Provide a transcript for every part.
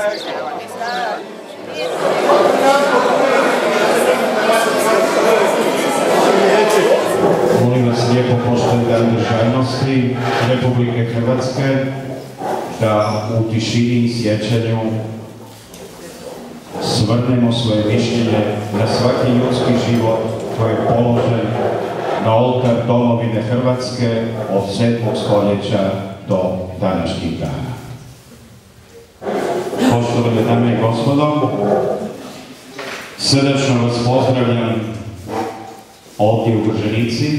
Molim vas lijepo, poštovani Dan državnosti Republike Hrvatske, da u tišini i sjećanju svrnemo svoje mišljenje na svaki ljudski život koji je položen na oltar domovine Hrvatske od 7. stoljeća do današnjih dana. Poštovane dame i gospodo, srdačno vas pozdravljam ovdje u Grženici,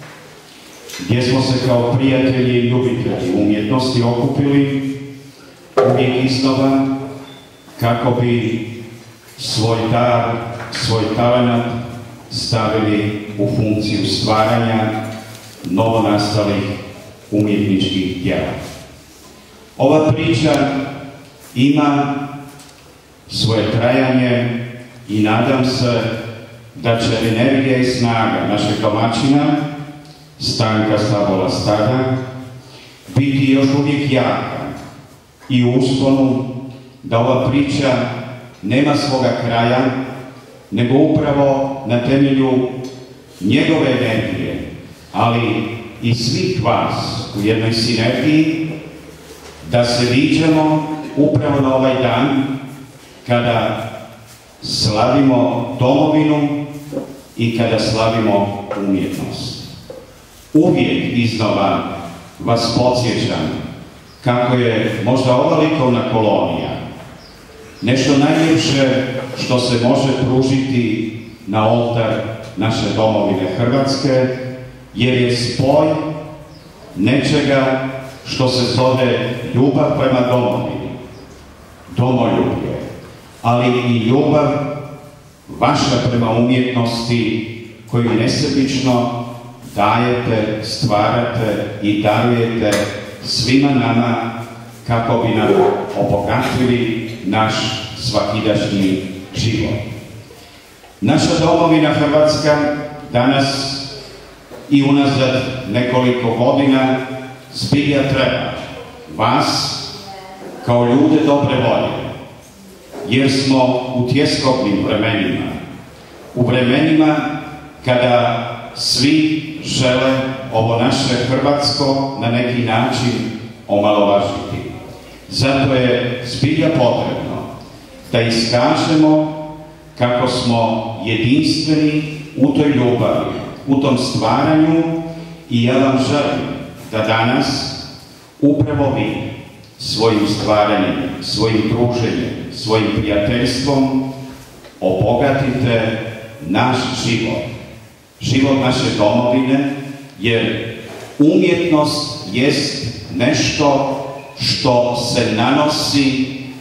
gdje smo se kao prijatelji i ljubitelji umjetnosti okupili uvijek iznova kako bi svoj dar, svoj talent stavili u funkciju stvaranja novonastalih umjetničkih djela. Ova priča ima svoje trajanje i nadam se da će energija i snaga našeg domaćina, Stanka Slabola Stada, biti još uvijek jaka i u usponu da ova priča nema svoga kraja, nego upravo na temelju njegove energije, ali i svih vas u jednoj sinergiji, da se viđamo upravo na ovaj dan kada slavimo domovinu i kada slavimo umjetnost. Uvijek iznova vas podsjećam kako je možda ova likovna kolonija nešto najljepše što se može pružiti na oltar naše domovine Hrvatske, jer je spoj nečega što se zove ljubav prema domovini, domoljublje, ali i ljubav vaša prema umjetnosti koju nesebično dajete, stvarate i darujete svima nama kako bi nam obogatili naš svakidašnji život. Naša domovina Hrvatska danas i unazad nekoliko godina zbilja treba vas kao ljude dobre volje, jer smo u tjeskobnim vremenima, u vremenima kada svi žele ovo naše Hrvatsko na neki način omalovažiti. Zato je zbilja potrebno da iskažemo kako smo jedinstveni u toj ljubavi, u tom stvaranju, i ja vam želim da danas upravo vi svojim stvaranjem, svojim druženjem, svojim prijateljstvom obogatite naš život, život naše domovine, jer umjetnost jest nešto što se nanosi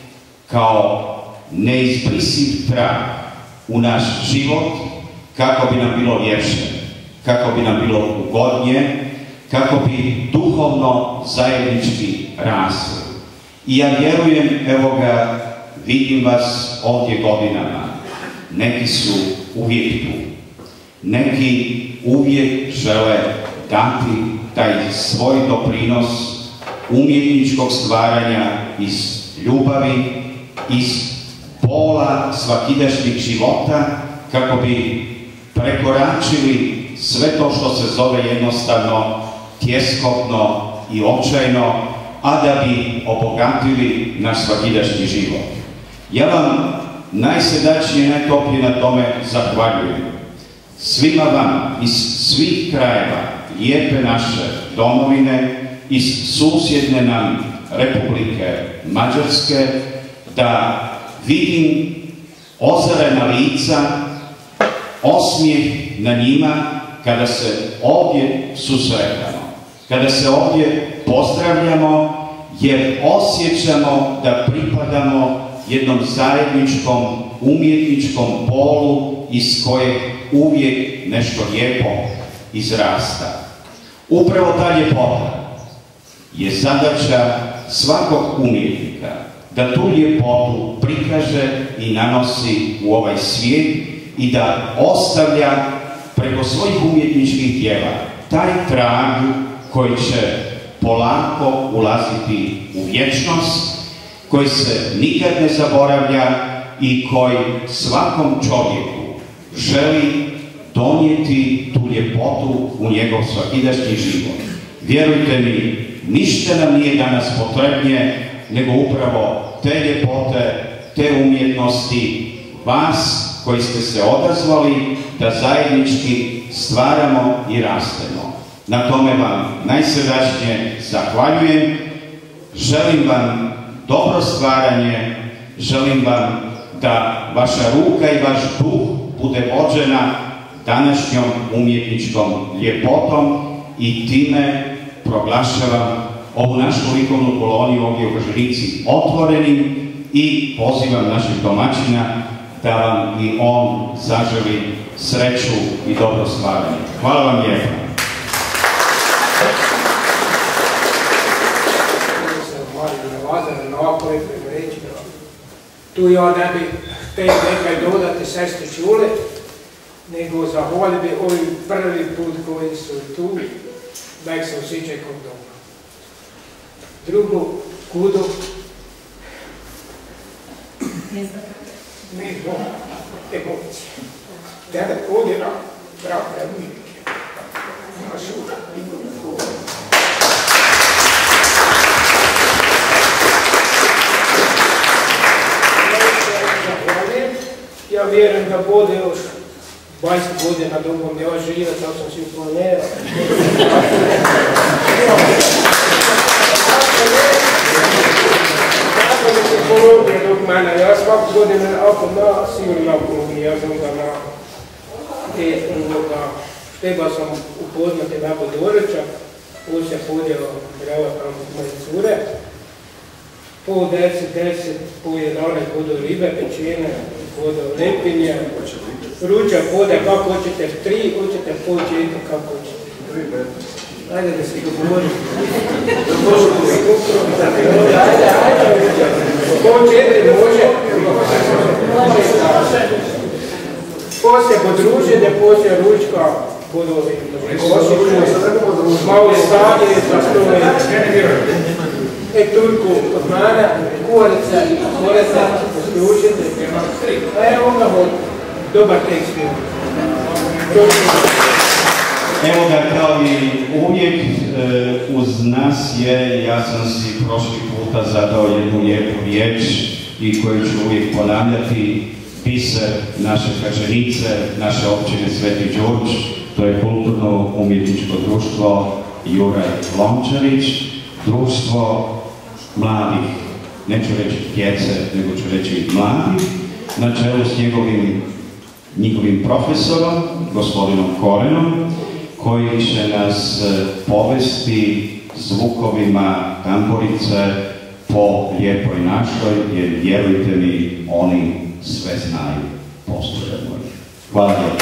kao neizbrisiv trag u naš život kako bi nam bilo ljepše, kako bi nam bilo ugodnije, kako bi duhovno zajednički rasli. I ja vjerujem, evo ga, vidim vas ovdje godinama, neki su uvijek tu, neki uvijek žele dati taj svoj doprinos umjetničkog stvaranja iz ljubavi, iz pola svakidašnjih života, kako bi prekoračili sve to što se zove jednostavno tjeskobno i očajno, a da bi obogatili naš svakidašnji život. Ja vam najsrdačnije i najtoplije na tome zahvaljujem. Svima vam iz svih krajeva lijepe naše domovine, iz susjedne nam Republike Mađarske, da vidim ozarena lica, osmijeh na njima kada se ovdje susretamo, kada se ovdje pozdravljamo, jer osjećamo da pripadamo jednom zajedničkom umjetničkom polu iz kojeg uvijek nešto lijepo izrasta. Upravo ta ljepota je zadaća svakog umjetnika, da tu ljepotu prikaže i nanosi u ovaj svijet i da ostavlja preko svojih umjetničkih djela taj trag koji će polako ulaziti u vječnost koji se nikad ne zaboravlja i koji svakom čovjeku želi donijeti tu ljepotu u njegov svakidašnji život. Vjerujte mi, ništa nam nije danas potrebnije nego upravo te ljepote, te umjetnosti, vas koji ste se odazvali da zajednički stvaramo i rastemo. Na tome vam najsrdačnije zahvaljujem. Želim vam dobro stvaranje, želim vam da vaša ruka i vaš duh bude vođena današnjom umjetničkom ljepotom i time proglašavam ovu našu likovnu koloniju ovdje u Krženici otvorenim i pozivam našeg domaćina da vam i on zaželi sreću i dobro stvaranje. Hvala vam lijepo. Tu ja ne bi htio nekaj dodati sestri Čule, nego zahvalio bi ovi prvi put koji su tu, da ih se osjećaju kod doma. Drugo, kudo? Ne znam, emocije. Tebe ovdje na pravda umjetnike. Našu likovnu. Ja vjerujem da bude još 20 godina dugo mi još žive, tako sam si uplanirao. Tako mi se polubio dok mene, ja svaku godinu ako na sigurno polubio, ja sam ga na šteba sam upoznati Babo Dorića, poslije podjela brava tamo moje cure. Po 10, po 11 budu ribe, pečene, budu lepinje, ručak bude kako hoćete, 3, hoćete po 4, kako hoćete. Ajde da se dogovorim. Ajde. Po 4 može. Poslije podruženje, poslije ručka, budu malo stanje, zastoje. Turku od mene, kuvarica i koreca, poslušajte. A evo ga dobar tekst bio. Evo ga, kao i uvijek uz nas je, ja sam si prošli puta zadao jednu lijepu riječ i koju ću uvijek ponavljati, biser naše Krženice, naše općine Sveti Đurđ, to je kulturno-umjetničko društvo Juraj Lončarić, društvo mladih, neću reći djece, nego ću reći mladih, na čelu s njihovim profesorom, gospodinom Korenom, koji će nas povesti zvukovima tamburice po lijepoj našoj, jer vjerujte mi, oni sve znaju. Poslušajmo ih. Hvala lijepo.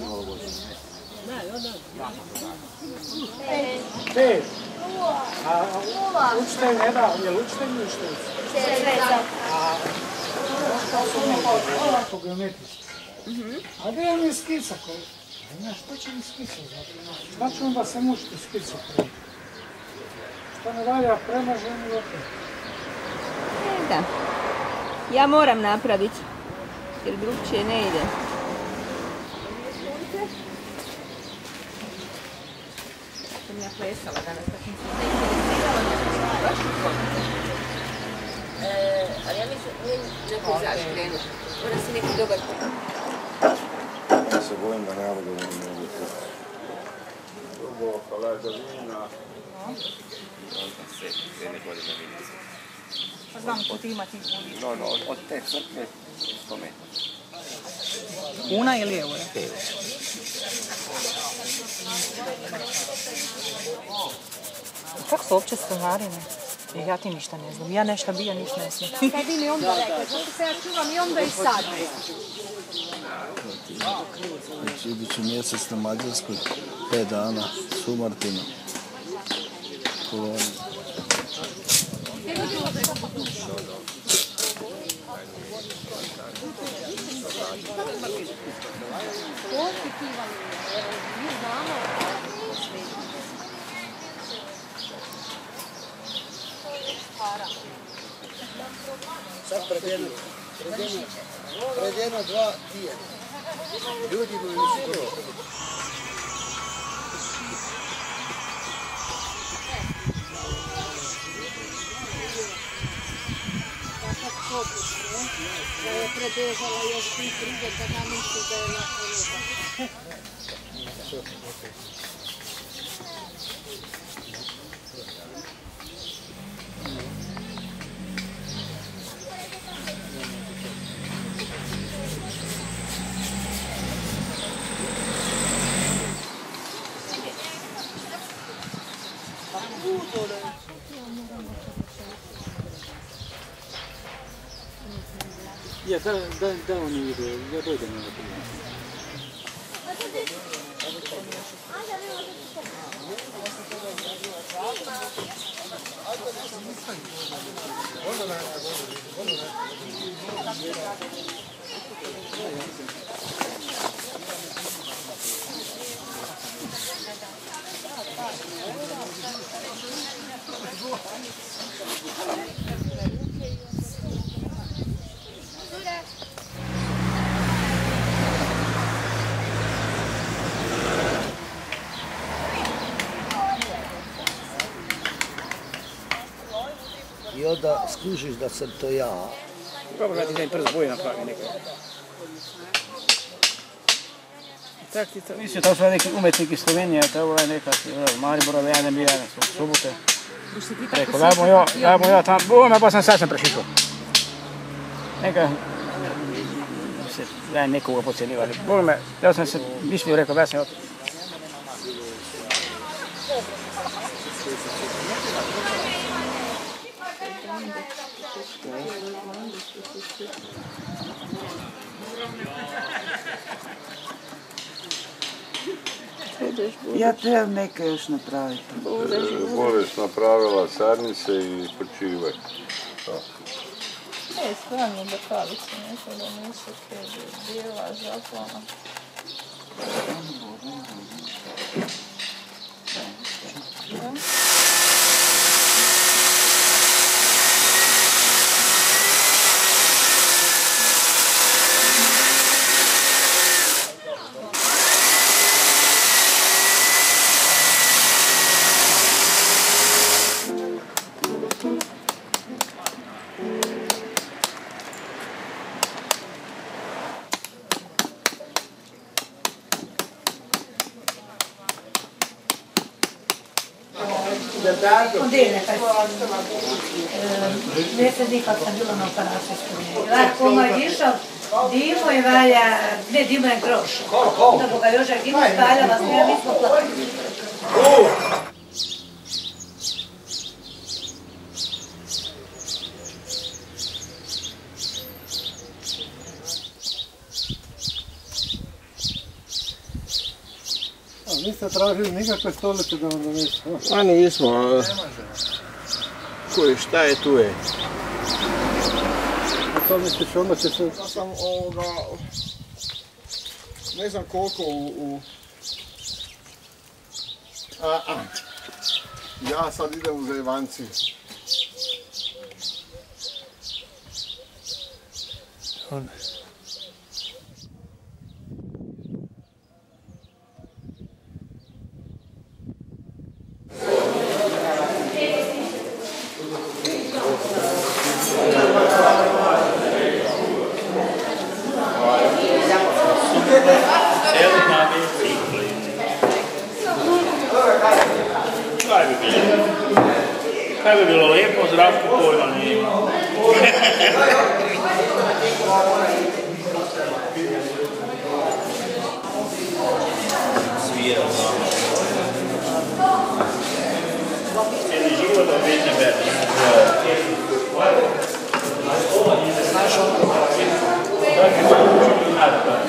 5. A učitelj ne da, je li učitelj ili učiteljica? A po geometrički. A gdje mi je skica koji? Ne, što će mi skica znači? Šta ću onda se mušiti skica prvi? Što ne valja premažem i opet? Da. Ja moram napraviti, jer drugčije ne ide. Sam ja plesala danas, tako sam se interesirala, baš u koncu. Ali ja mislim, nije neko izaš krenuti. Mora si neki dobar plan. Ja se bojim da ne mogu to. Drugo, Kalezovina. Pa znam ko ti ima tih ljudi. No, od te crkve 100 metara. Kuna ili eura? Kako su uopće stanarine? Ja ti ništa ne znam. Ja nešto bija, ništa ne znam. Kaj bi mi onda rekao, zato se ja čuvam i onda i sad. Znači, idući mjesec na Mađarskoj, 5 dana, Sumartina, kolonija. Sad pred jedno 2 tjedna. Ljudi imaju nisu prvo. Da je prebežala još ti pride kada misli da je na Je, da oni idu, ja dojdem na to. I onda skužiš da sam to ja. Probam da ti da im prst boje napravi nekako. Tak ti to... Mislim, to su neki umetnik iz Slovenije, to je ovaj nekakvi, Mariborove, ja ne bi jedan su subote. Rekao, dajmo ja tam, bome, pa sad sam prešišao. Neka, da je nekoga pocenivali. Bome, ja sam se mislio, rekao, da sam otišao. Ja trebam neke još napraviti. Budeš napravila sarnice i počivaj. Ne, stvarno da palice, nešto da nisu bijela, zaplana. Ondine, mjesec kad sam bila na operacijskom. Lako je išao, dimo je valja, ne dimo je groš. Da boga Joža Gino spaljala, sve mi smo platili. Niste tražili nikakve stolice da vam donesu? A nismo. Koji, šta je tu je? A to misliš, onda će se... Ja sam ne znam koliko ja sad idem u zajebanciju. Kaj bi bilo lepo, Zdravko pojma nema. Svira znamo. Cijeli život opet ne bere. Znaš ono? Dakle, učinu natka.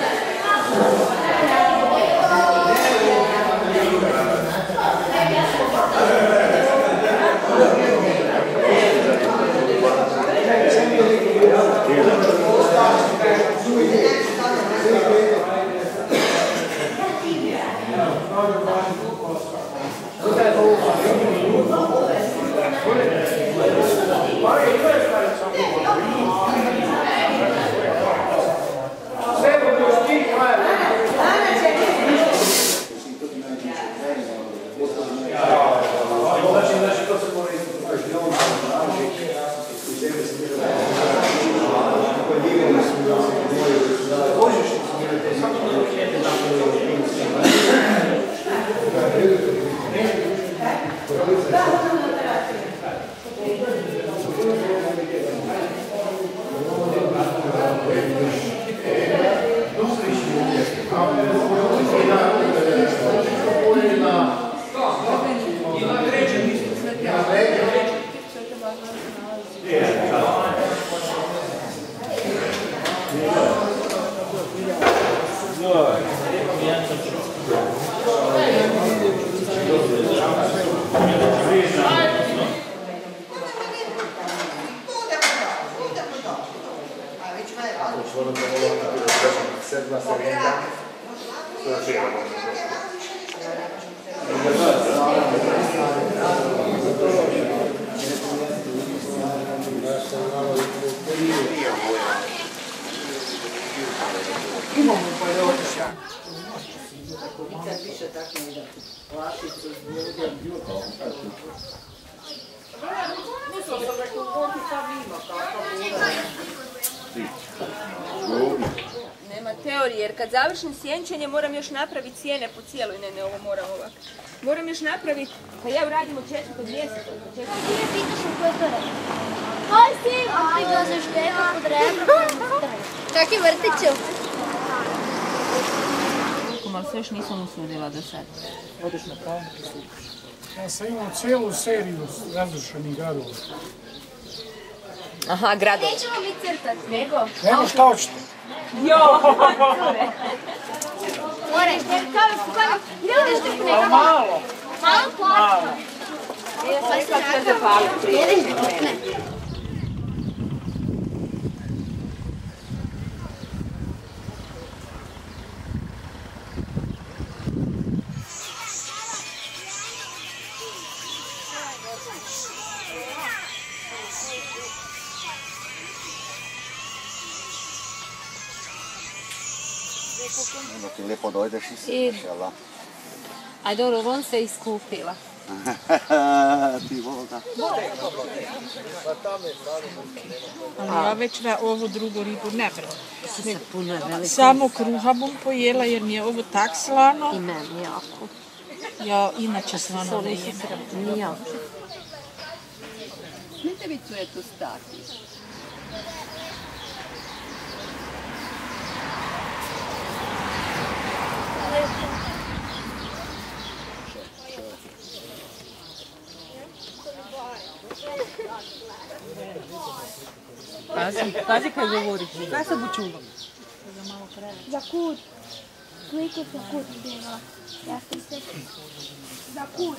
Nema teorije, jer kad završim sjenčanje moram još napraviti sjene po cijeloj, ne ovo moram ovako. Moram još napraviti, pa ja uradim od 4. mjeseca. Ti ne pitaš u koje to radi? Aj si, a ti glazaš tebe pod rema. Čak i vrtiću. Ali sve još nisam usudila do sad. Odeš na pravnik i slučiš. Ja sam imao cijelu seriju razrušenih gradova. Aha, gradova. Nećemo mi crtati. Nego? Nego šta hoćete? Jo! More, ideš ti nekako? Malo. Malo plaća. Ja sam sad sve zapaliti. Ne. Da ti lijepo dojdeš i sviš, jel da? Aj dobro, on se iskupila. Ti voda. Ali ja već ovu drugu ribu ne vrlo. Samo kruha bom pojela jer mi je ovo tak slano. I meni jako. Ja inače slano ne jem. Nijako. Smijete vi tu je tu stati? Pazi kad govoriš. Kaj se bo čuvam? Za kud? slike za kut bila. Ja sam se za kut.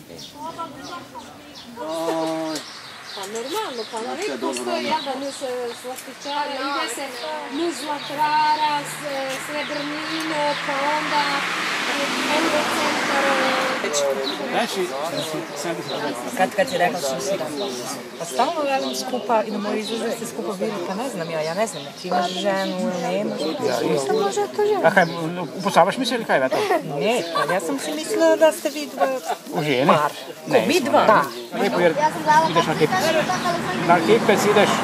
Pa normalno, pa na nek postoji jedan uz slastičara, ide se uz Zlatrara, Srebrnino, pa onda Eurocentar. Znači, kad si rekao su svi pa stalno velim skupa, idemo izlaziti skupa bili, pa ne znam ja ne znam, ti imaš ženu ili nemaš. Nisam možda to žena. A kaj, upoznavaš mi se ili kaj je to? Ne, ja sam si mislila da ste vi dva u žene? par. Ko, mi dva? Da. Lijepo jer ideš na kip. Na kip si ideš.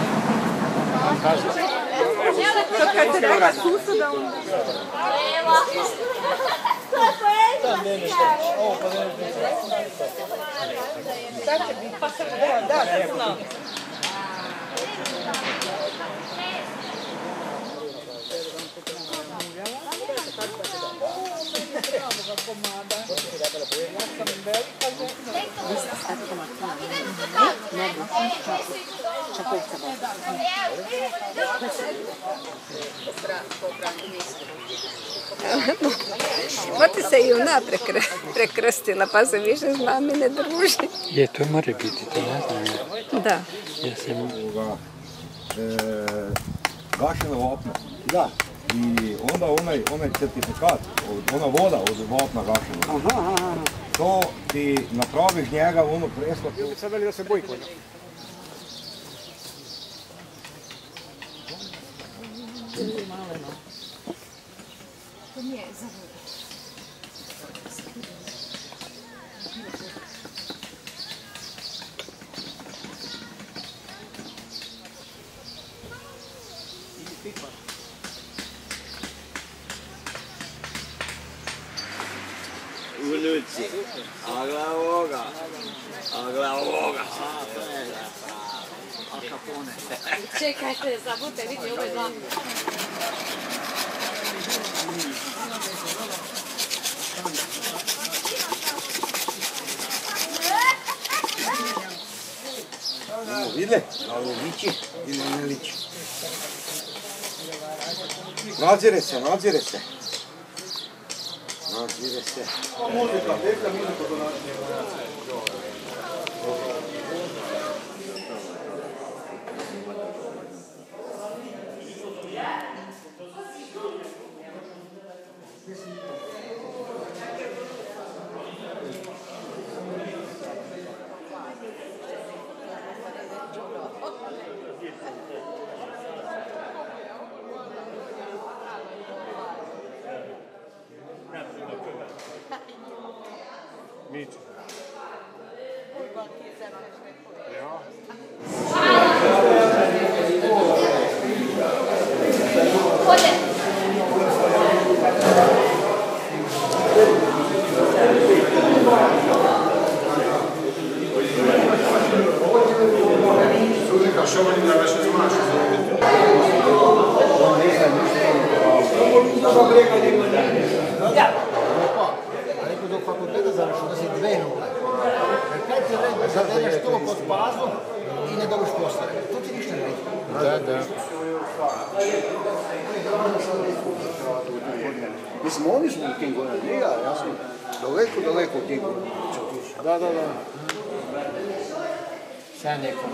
To kad se rekla susuda onda. To je poezija. Sad će biti, pa sad znam. Pa ti se i ona prekrstila, pa se više s mami ne druži. Je, to mora biti, to ne znam. Da. Ja sam... Gašeno vapno. Da. I onda onaj certifikat, ona voda od vapna gašena. To ti napraviš njega ono presla. Ljudi sad veli da se boji konja. To nije za vodu. U Luci. A gleda ovoga. A gleda ovoga. Al Capone. Čekajte, zabute, vidi, ovo je zlatno. Vidle? Da li liči ili ne liči? Nadzire se. Nadzire se. Muzika, peka muzika do nas. Mislim, oni smo u tim godinama, nije ja sam daleko u tim godinama. Da. Sad nekom.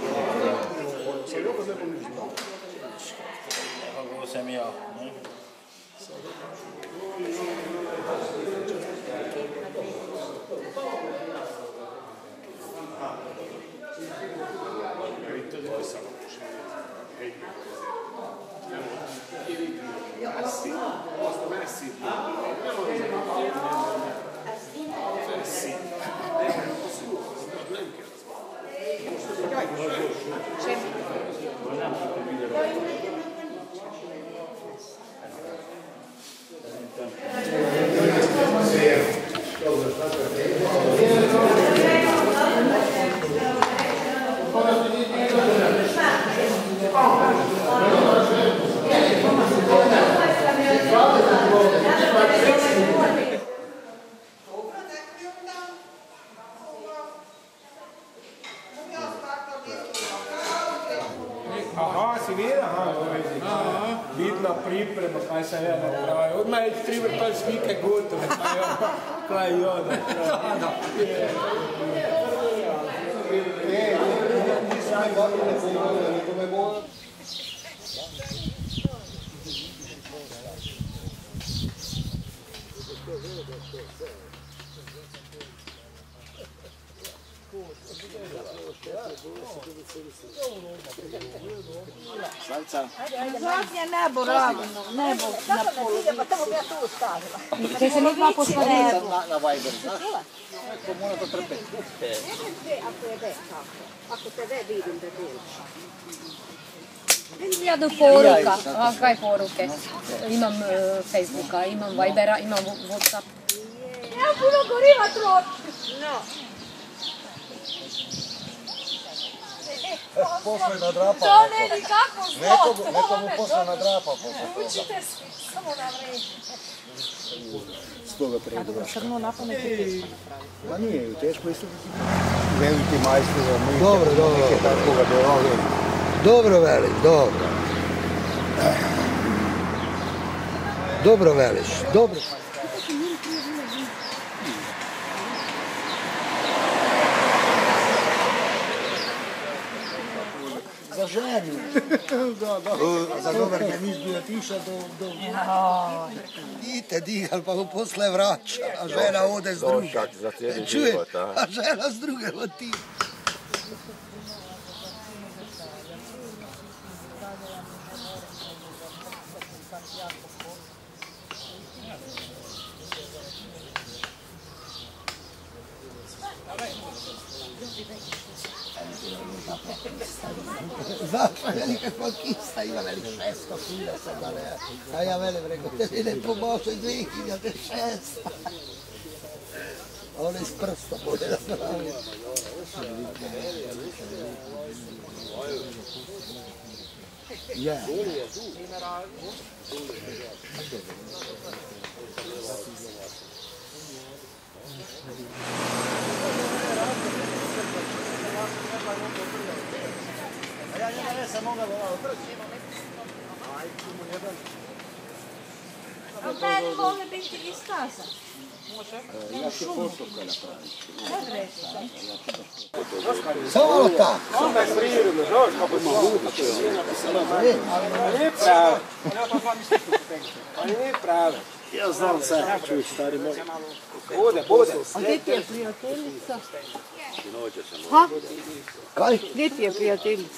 Kako sam ja, ne? bitna priprema, kaj sam ja napravio. Odmah je treba pa slike gotove, kaj je on napravio. Salca. Zvonja nebo ravno, nebo na polu. Pa tamo bi ja tu ostavila. Če se mi dva posvajajo. Na Viber, znaš? To mora to trpeti. Ako je već, ako te ve vidim da delaš. Ja do poruka, kaj poruke? Imam Facebooka, imam Vibera, imam Whatsapp. Ja puno goriva troši. No. Posle nadrapa. To ne nikako zlo. Nekomu posle nadrapa. Učite svi, samo na vreme. Stoga predu. Kako crno napamet je teško napraviti. Ma nije, teško isto veliki majstori. Dobro, dobro. Dobro veliš, dobro. Dobro veliš, dobro. Za ženu. Za dobar gemis bi otišao do... Idite digal pa mu posle vraća, a žena ode s druge. Čuje, a žena s druge oti. Zašto je nikakva kista, ima veli 600 kuna sada, ne? A ja velim, rekao, te mi ne pomošaj 2006. A ona iz prsta bude napraviti. Je. Ja njega ne sam mogao A meni može biti i stasa. Ja ću postupka napraviti. Samo malo tako. Samo je prirodno, znaš kako nije pravo. Ali nije pravo. Ja znam sad, čuj stari moj. Bude. A gdje ti je prijateljica? Ha? Kaj? Gdje ti je prijateljica?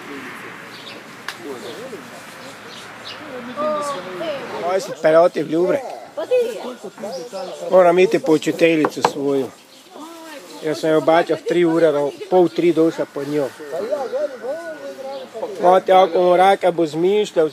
Moj si perotiv ljubre. Moram iti po učiteljicu svoju. Ja sam je obačao 3 ure, pol 3 došla pod njom. Mati, ako mu raka bo zmišljal,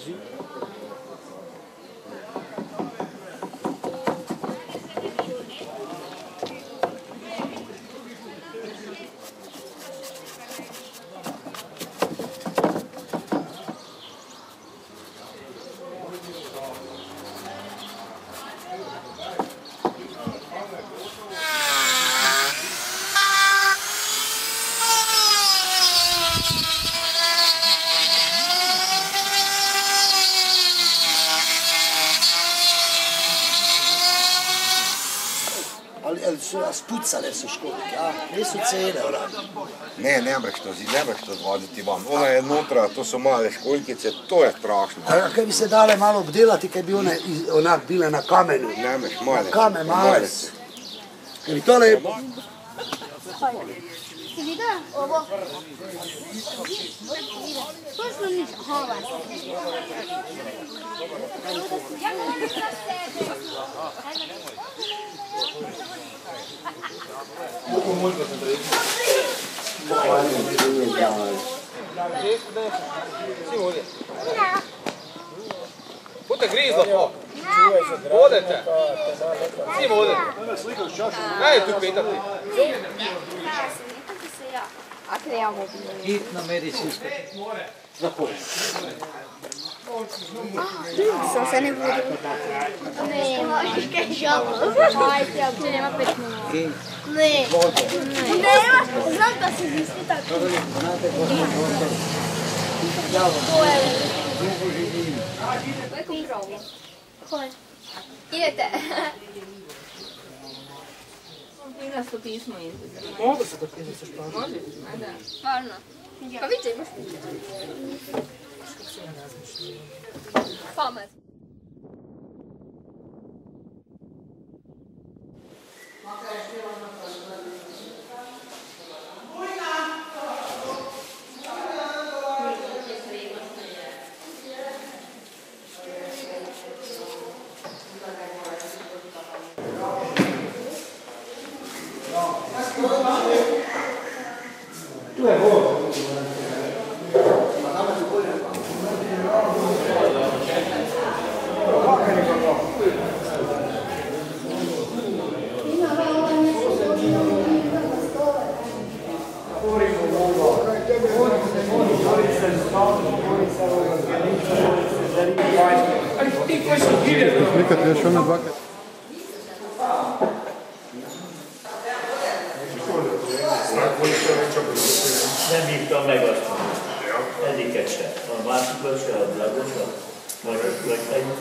Ali su nas pucale su školke, a? Nisu cene, ona. Ne breš to odvaditi van. Ona je nutra, to su male školjkice, to je strašno. A kaj bi se dale malo obdelati, kaj bi one onak bile na kamenu? Nemeš, male. Kamen, male. Kaj bi to lepo? Si vidio ovo? Pošto niš hova. Ja ne mogu da sebe. Budete grizlo po. Budete. Svi budete. Kaj je tu pitati? A trebamo bi. Hitno medicinsko. Za koga? Sam se ne budu. Ne, možeš kaj žalo. Ajde, ako nema 5 minuta. Ne. Nema, znam da se zisli tako. Znate, To je kontrolu. Koje? Idete. I nas to pismo izgleda. Mogu se to pisati što može? Može? A da. Stvarno. Pa vidite, imaš pamet. Tu je voda. Slikate još one dvakrat. Nem hívtam meg azt. Egyiket se. A másikat se, a Dragosat. Most megtajtja.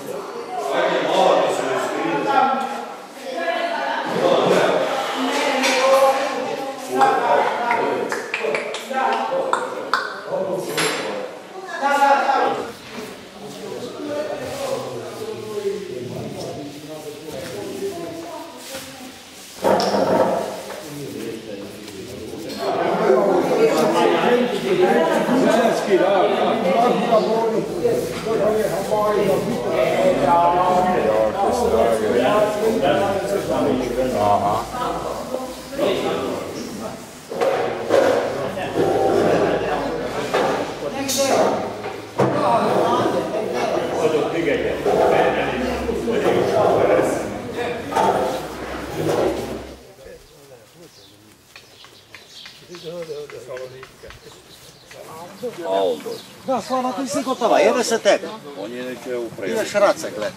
Da, Slava, ti si gotova, jede se tebe. On je neće upravo. Ideš race gleda.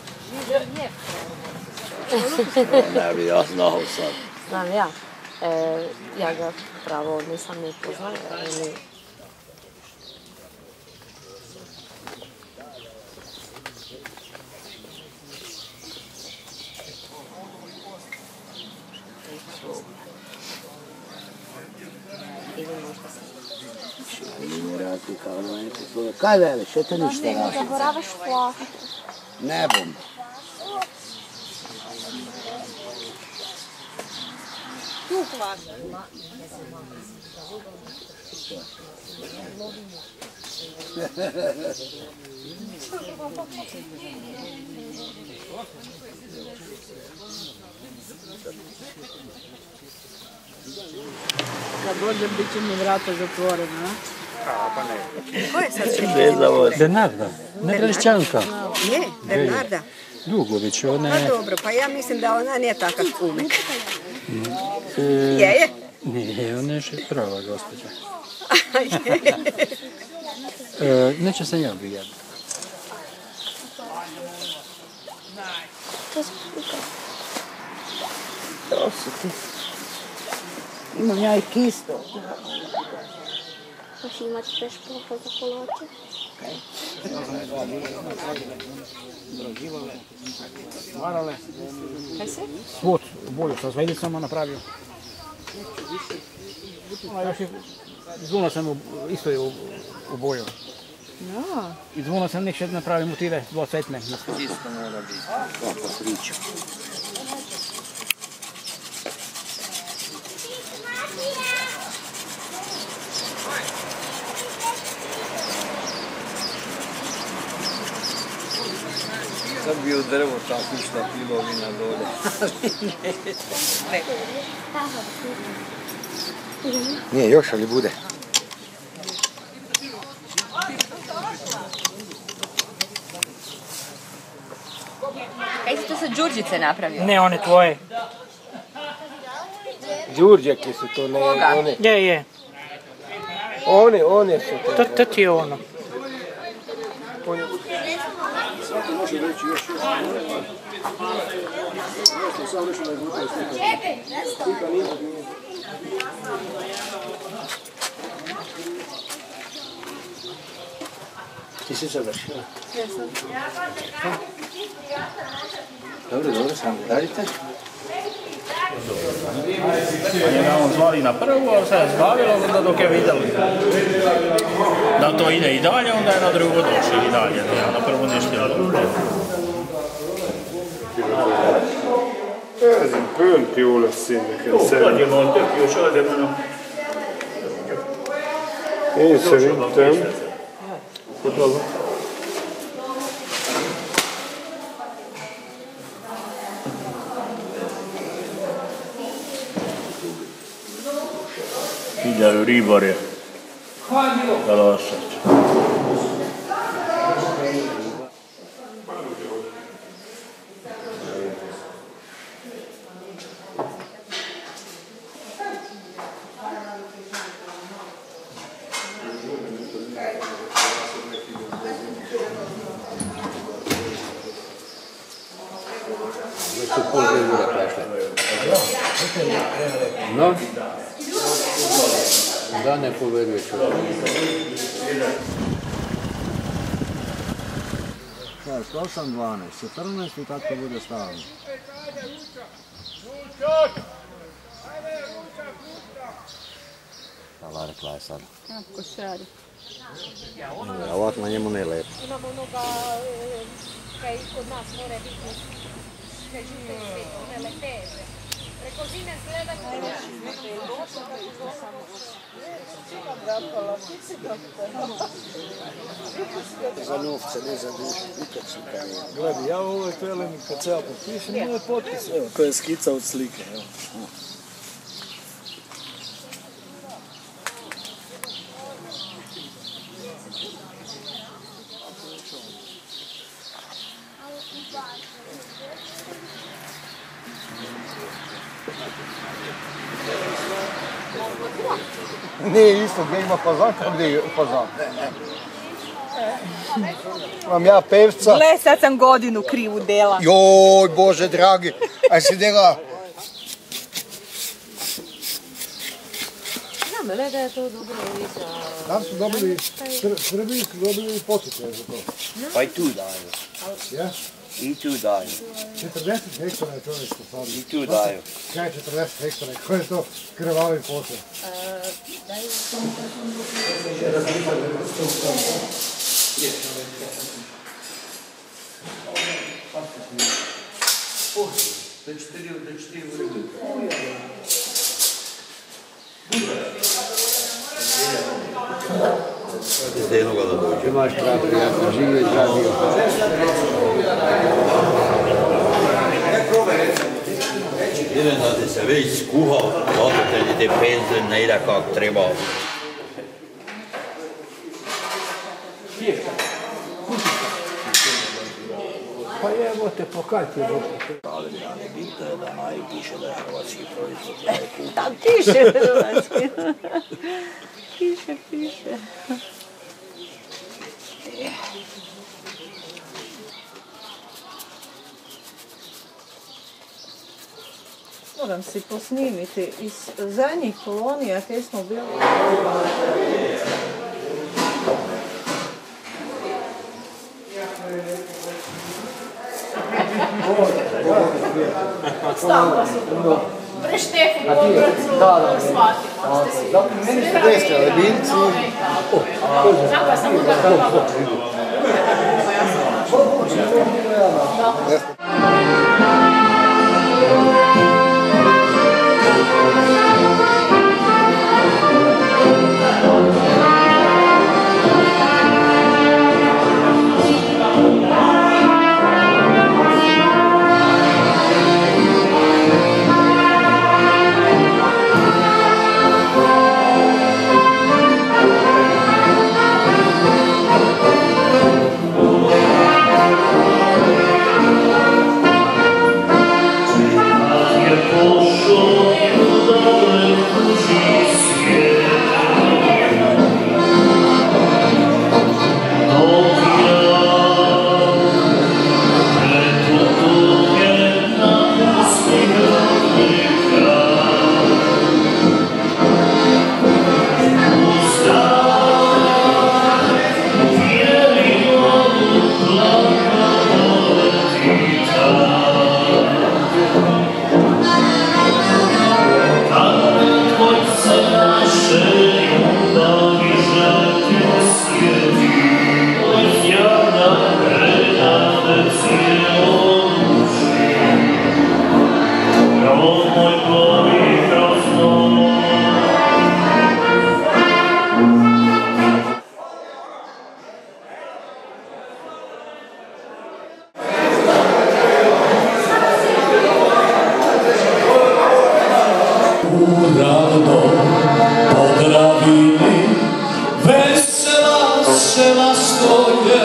Ne bi ja znao sad. Znam ja. Ja ga pravo nisam ni poznala. Kaj veliš, še te ništa radi? Zaboravaš plahu. Ne bom. Tu plahu. Kad dođem, bit će mi vrata zatvorena, a? Pa ne. Ko je sad Bernarda, ne Brešćanka. Je, Bernarda. Dugović, ona je... Pa dobro, pa ja mislim da ona nije takav umek. Je, je? Nije, ona je prava gospođa. Neće sam ja bi jedna. To su ti. Imam ja i kisto. Hoćeš imati peš ploha za kolače? Varale. Kaj se? Svot u boju sa zvezdicama napravio. Još je zvona sam isto je u boju. Ja. I zvona sam nekše napravio motive dvocvetne. Isto mora biti. Kako sliča. Sad bi u drvo tako išla pilovina dole. Nije još, ali bude. Kaj si to sa Đurđice napravio? Ne, one tvoje. Đurđake su to, ne one. Je. One su to. To ti je ono. Može reći još. Ja sam rešao da je gotovo slika. Ti Jesi završila? Jesam. Dobro, samo radite. Njega on zvali na prvu, ali se je zbavilo, onda dok je vidjeli da to ide i dalje, onda je na drugo došli i dalje. Ja na prvu nešto dobro. Ez on pönti jó lesz én nekem szerintem. Nagyon tök jó sor, de mondom. Én szerintem. Figyelő ribarja. Elassat. No? Da ne poveruje čovjek. 8, 12, 14 i tako bude stavno. Hvala, rekla je sad. Kako šari. Ovako na njemu ne lepo. Imamo onoga, kaj kod nas more biti, kaj žute sve, one lepeze. Preko zime gleda Za novce, ne za dušu, nikad su kaj. Gledaj, ja uvijek velim kad se ja potpišem, moj potpis, evo, to je skica od slike, evo. Nije isto gdje ima fazan kao gdje je fazan. Imam ja pevca. Gle, sad sam godinu krivu dela. Joj, Bože dragi, aj si dela. Znam, le da je to dobro i za... Tam su dobili, Srbi su dobili poticaje za to. Pa i tu daju. Ja? I tu daju. 40 hektara je čovječko sad. I tu daju. Kaj je 40 hektara? Ko je to krvavi posao? Za jednoga da dođe. Imaš traktor, ja sam živio i tražio. Vjerujem da ti se već skuhao, zato te penzije ne ide kako treba. Pa evo te, pokaj ti je dobro. Ali ja ne bitno je da najpiše da je hrvatski proizvod. Da, piše hrvatski. Piše. Moram si posnimiti iz zadnjih kolonija kaj smo bili. Stavila su to. Preštefu u obracu shvatimo. Zato meni su deske, ali bilci... Zakaj sam udala dobro. moj plovi kroz noć. Ravno po Dravini vesela sela stoje,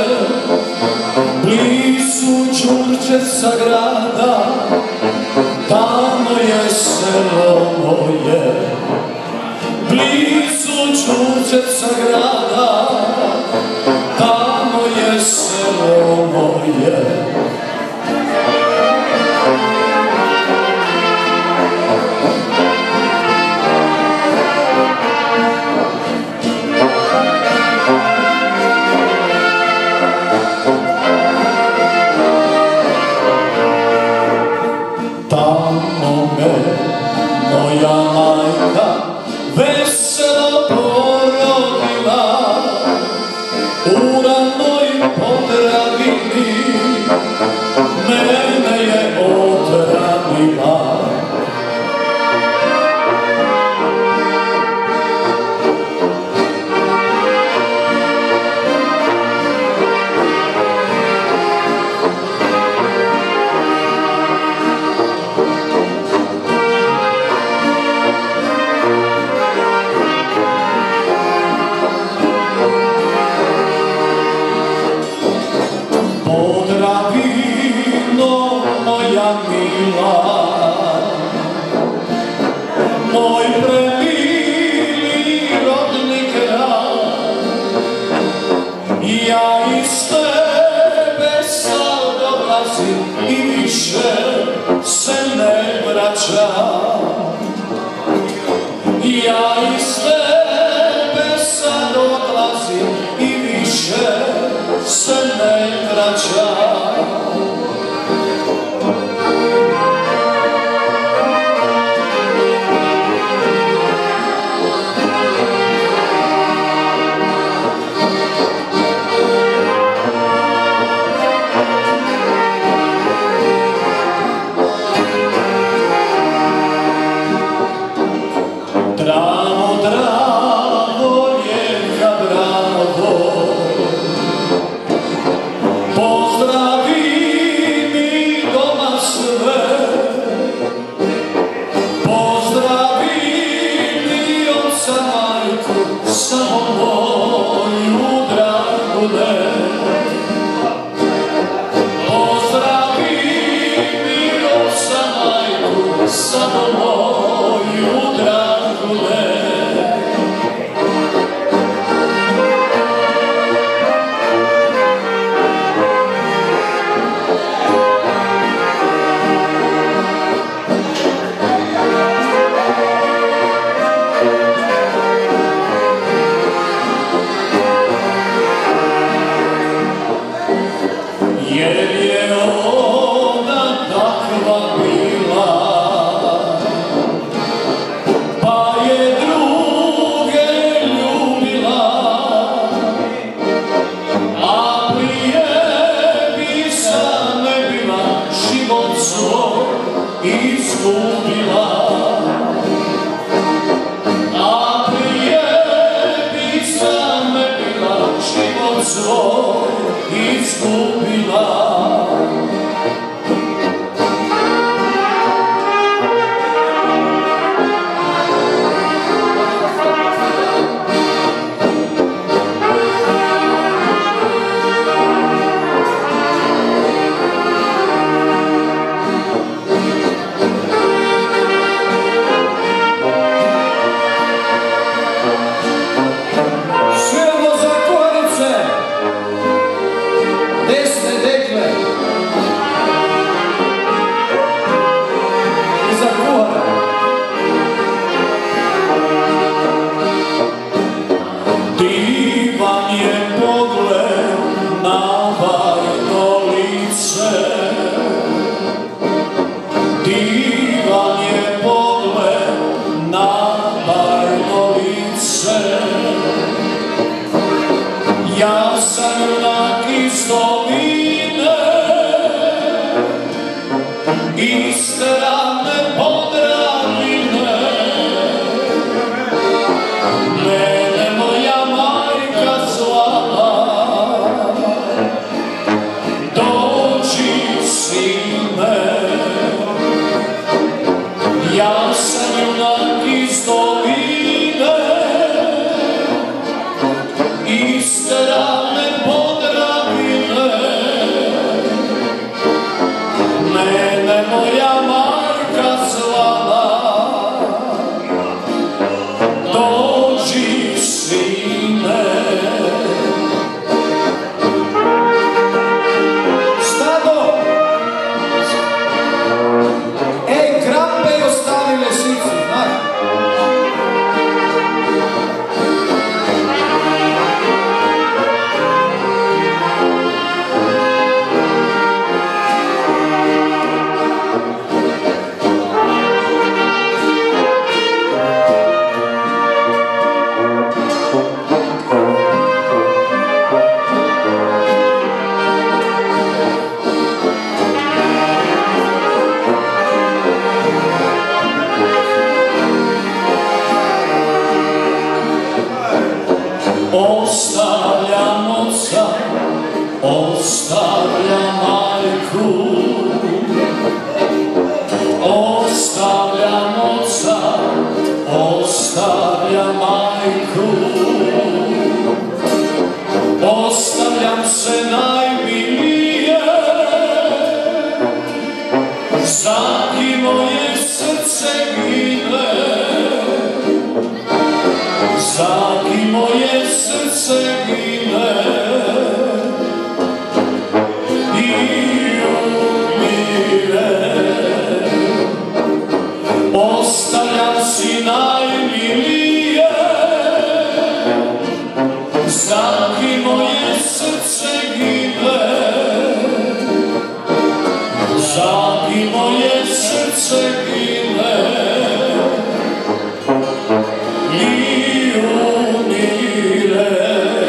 blizu Đurđevca grada, tamo je selo moje. Blizu Đurđevca grada, tamo je selo moje. Tamo me moja majka veselo porodila, u ranoj Podravini mene je odranila. Podravino moja mila, moj premili rodni kraj, ja iz tebe sad odlazim i više se ne vraćam. Ja iz tebe sad odlazim i više se ne vraćam. Dravo, dravo, rijeka Dravo, pozdravi mi doma sve, pozdravi mi oca majku, samo moju Dragule. Pozdravi mi oca majku, samo moju Dragule. Jer je ona takva bila, sam junak iz doline, iz ravne Podravine. Mene moja majka zvala, dođi sine. Stado! Ej, krape ostavi lesicu, znaš? Ostavljam oca, ostavljam majku, ostavljam oca, ostavljam majku, ostavljam se najmilije, za kim moje srce gine, za kim moje srce gine i umire. Ostavljam si najmilije, za kim moje srce gine, za kim moje srce gine i umire.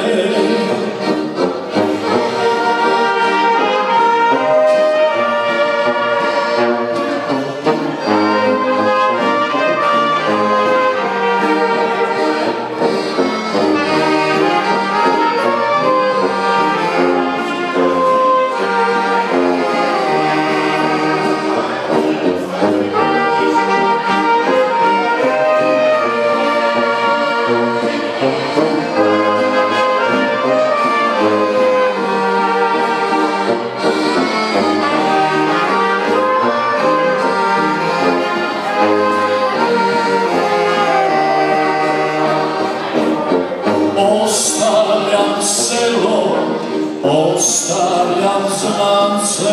Ostavljam selo, ostavljam znance,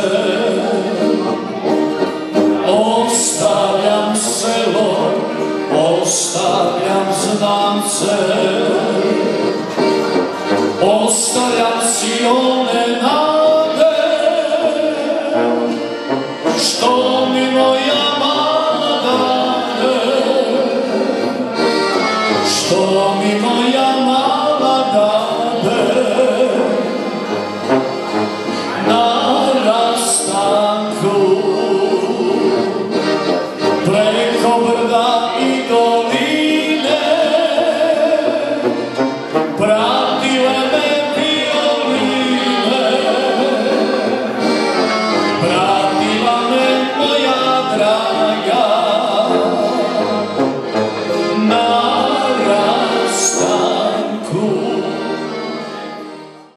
ostavljam selo, ostavljam znance.